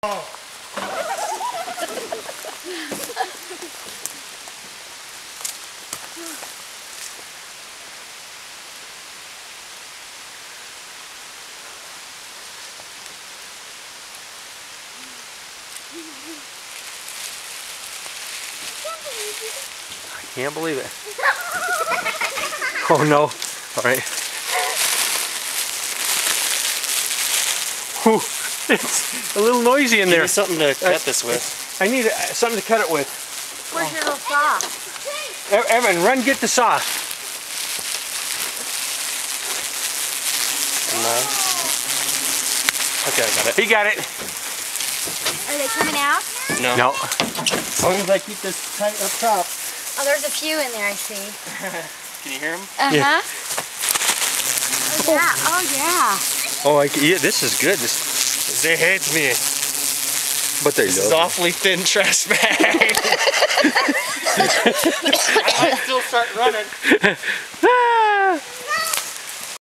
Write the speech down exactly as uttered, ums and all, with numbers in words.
Oh. I can't believe it. Oh no. All right. Whew. It's a little noisy in Give there. me something to cut uh, this with. I need uh, something to cut it with. Where's your little saw? E Evan, run get the saw. No. Okay, I got it. He got it. Are they coming out? No. No. As long as I keep this tight up top. Oh, there's a few in there, I see. Can you hear them? Uh-huh. Yeah. Oh, yeah. Oh, yeah. Oh, I, yeah, this is good. This, They hate me. but they This love is me. awfully thin trash bag. I might still start running.